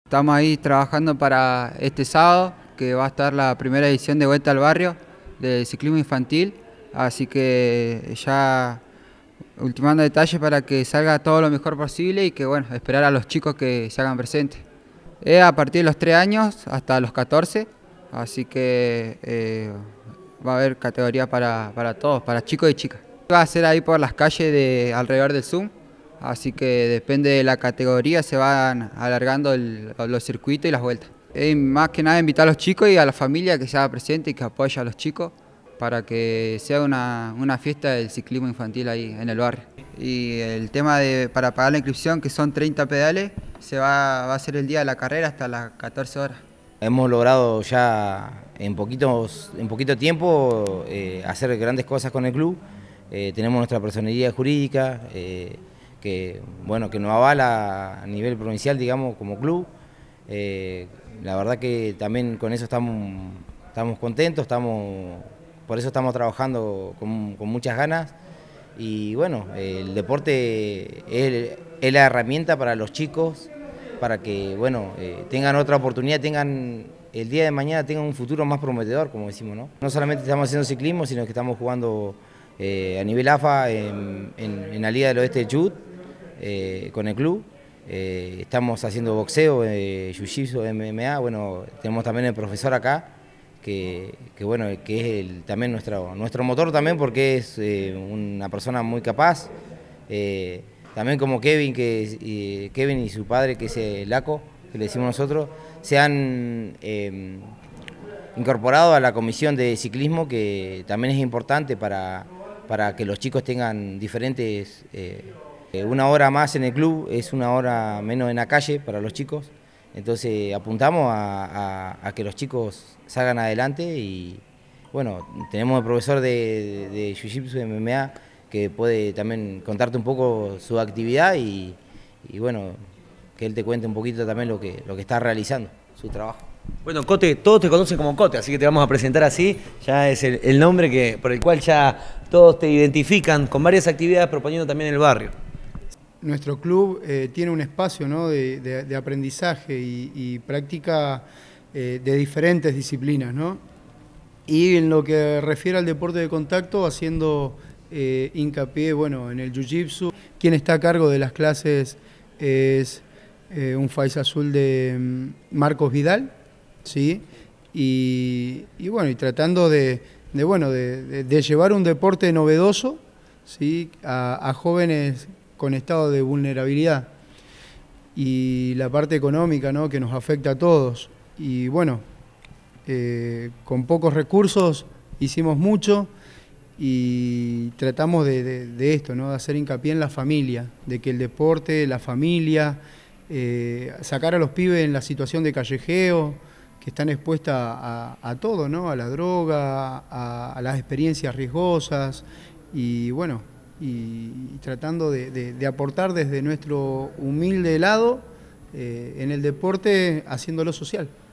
Estamos ahí trabajando para este sábado, que va a estar la primera edición de Vuelta al Barrio de ciclismo infantil, así que ya ultimando detalles para que salga todo lo mejor posible y que bueno, esperar a los chicos que se hagan presentes. Es a partir de los 3 años hasta los 14, así que va a haber categoría para todos, para chicos y chicas. Va a ser ahí por las calles de alrededor del Zoom, así que depende de la categoría se van alargando los circuitos y las vueltas. Más que nada invitar a los chicos y a la familia que se haga presente y que apoye a los chicos para que sea una fiesta del ciclismo infantil ahí en el barrio. Y el tema para pagar la inscripción, que son 30 pedales, va a ser el día de la carrera hasta las 14 horas. Hemos logrado ya en poquito tiempo hacer grandes cosas con el club. Tenemos nuestra personería jurídica que nos avala a nivel provincial, digamos, como club. La verdad que también con eso estamos contentos, por eso estamos trabajando con muchas ganas. Y bueno, el deporte es la herramienta para los chicos, para que tengan otra oportunidad, el día de mañana tengan un futuro más prometedor, como decimos, ¿no? No solamente estamos haciendo ciclismo, sino que estamos jugando a nivel AFA en la Liga del Oeste de Chubut, con el club. Estamos haciendo boxeo, jiu-jitsu, MMA. Tenemos también el profesor acá, que es también nuestro motor también, porque es una persona muy capaz. También como Kevin y su padre, que es el Laco, que le decimos nosotros, se han incorporado a la comisión de ciclismo, que también es importante para que los chicos tengan diferentes... una hora más en el club es una hora menos en la calle para los chicos, entonces apuntamos a que los chicos salgan adelante. Y bueno, tenemos el profesor de Jiu-Jitsu de MMA, que puede también contarte un poco su actividad y bueno, que él te cuente un poquito también lo que está realizando, su trabajo. Bueno, Cote, todos te conocen como Cote, así que te vamos a presentar así. Ya es el nombre por el cual ya todos te identifican, con varias actividades proponiendo también en el barrio. Nuestro club tiene un espacio, ¿no?, de aprendizaje y práctica de diferentes disciplinas, ¿no? Y en lo que refiere al deporte de contacto, haciendo hincapié en el jiu-jitsu. Quien está a cargo de las clases es un Faiz Azul de Marcos Vidal, ¿sí? Y tratando de llevar un deporte novedoso, ¿sí?, a jóvenes con estado de vulnerabilidad, y la parte económica, ¿no?, que nos afecta a todos. Y con pocos recursos hicimos mucho y tratamos de esto, ¿no?, de hacer hincapié en la familia, de que el deporte, la familia, sacar a los pibes en la situación de callejeo, que están expuestas a todo, ¿no?, a la droga, a las experiencias riesgosas, y tratando de aportar desde nuestro humilde lado en el deporte, haciéndolo social.